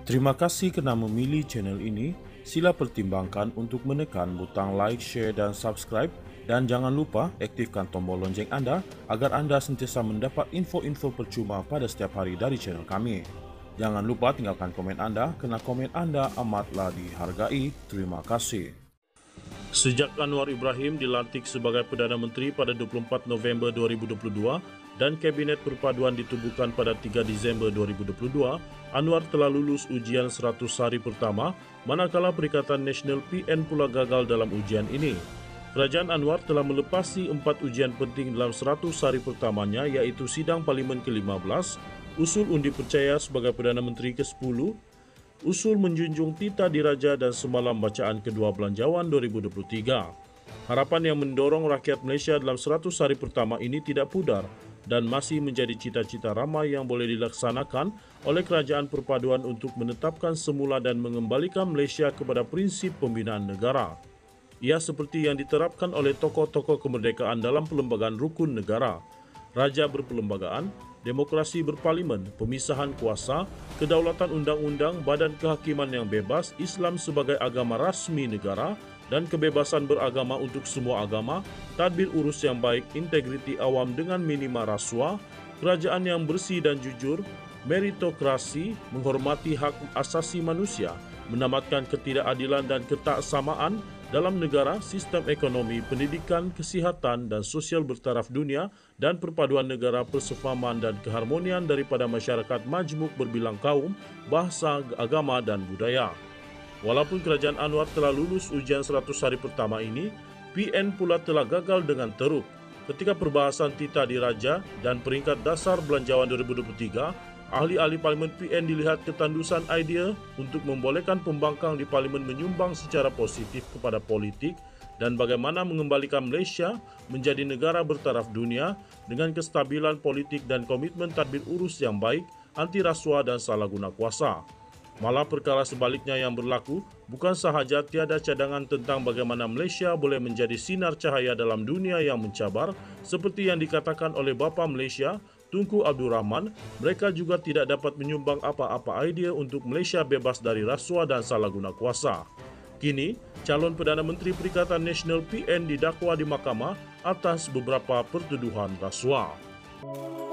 Terima kasih kerana memilih channel ini. Sila pertimbangkan untuk menekan butang like, share dan subscribe, dan jangan lupa aktifkan tombol lonceng anda agar anda sentiasa mendapat info-info percuma pada setiap hari dari channel kami. Jangan lupa tinggalkan komen anda kerana komen anda amatlah dihargai. Terima kasih. Sejak Anwar Ibrahim dilantik sebagai Perdana Menteri pada 24 November 2022 dan Kabinet Perpaduan ditubuhkan pada 3 Disember 2022, Anwar telah lulus ujian 100 hari pertama, manakala Perikatan Nasional PN pula gagal dalam ujian ini. Kerajaan Anwar telah melepasi 4 ujian penting dalam 100 hari pertamanya, iaitu sidang Parlimen ke-15, usul undi percaya sebagai Perdana Menteri ke-10, usul menjunjung titah diraja dan semalam bacaan kedua belanjawan 2023. Harapan yang mendorong rakyat Malaysia dalam 100 hari pertama ini tidak pudar dan masih menjadi cita-cita ramai yang boleh dilaksanakan oleh Kerajaan Perpaduan untuk menetapkan semula dan mengembalikan Malaysia kepada prinsip pembinaan negara. Ia seperti yang diterapkan oleh tokoh-tokoh kemerdekaan dalam perlembagaan rukun negara, raja berperlembagaan, demokrasi berparlimen, pemisahan kuasa, kedaulatan undang-undang, badan kehakiman yang bebas, Islam sebagai agama rasmi negara dan kebebasan beragama untuk semua agama, tadbir urus yang baik, integriti awam dengan minima rasuah, kerajaan yang bersih dan jujur, meritokrasi, menghormati hak asasi manusia, menamatkan ketidakadilan dan ketaksamaan dalam negara, sistem ekonomi, pendidikan, kesihatan dan sosial bertaraf dunia dan perpaduan negara, persefahaman dan keharmonian daripada masyarakat majmuk berbilang kaum, bahasa, agama dan budaya. Walaupun Kerajaan Anwar telah lulus ujian 100 hari pertama ini, PN pula telah gagal dengan teruk. Ketika perbahasan titah diraja dan peringkat dasar belanjawan 2023, ahli-ahli Parlimen PN dilihat ketandusan idea untuk membolehkan pembangkang di Parlimen menyumbang secara positif kepada politik dan bagaimana mengembalikan Malaysia menjadi negara bertaraf dunia dengan kestabilan politik dan komitmen tadbir urus yang baik, anti rasuah dan salah guna kuasa. Malah perkara sebaliknya yang berlaku, bukan sahaja tiada cadangan tentang bagaimana Malaysia boleh menjadi sinar cahaya dalam dunia yang mencabar, seperti yang dikatakan oleh Bapa Malaysia, Tunku Abdul Rahman, mereka juga tidak dapat menyumbang apa-apa idea untuk Malaysia bebas dari rasuah dan salah guna kuasa. Kini, calon Perdana Menteri Perikatan Nasional PN didakwa di mahkamah atas beberapa pertuduhan rasuah.